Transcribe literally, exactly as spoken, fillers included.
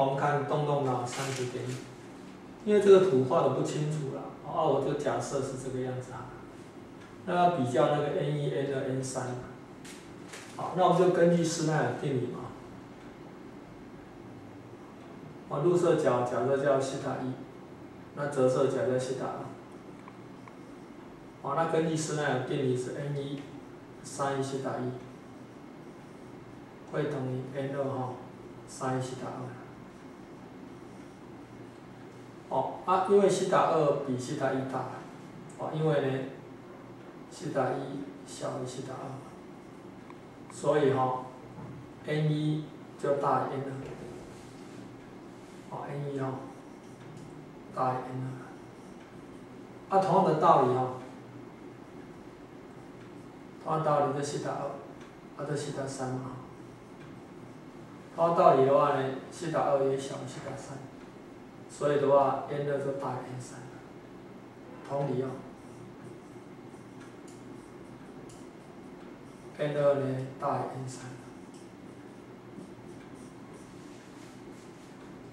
我们看动动脑三十点一，因为这个图画的不清楚了，啊，我就假设是这个样子啊。那要比较那个 N 一、N 二、N 三，好，那我们就根据施耐尔定理嘛。啊，入射角假设叫西塔一，那折射角叫西塔二。好，那根据施耐尔定理是 N 一 sin 西塔一会等于 N 二 哈 sin 西塔二。哦啊，因为西塔二比西塔一大，哦，因为呢西塔一小于西塔二，所以哈、哦、N 一就大于 N 二。哦 ，N 一 哈大于 N 二。啊，同样的道理哈、哦。同样道理，这西塔二，啊这西塔三嘛。同样道理的话呢，西塔二也小于西塔三，所以的话 ，N 二就大于 N 三。同理哦 ，N 二呢大于 N 三。